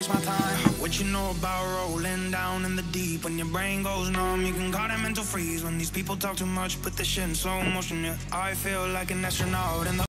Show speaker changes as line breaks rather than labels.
waste my time. What you know about rolling down in the deep? When your brain goes numb, you can call it mental freeze. When these people talk too much, put the shit in slow motion, yeah. I feel like an astronaut in the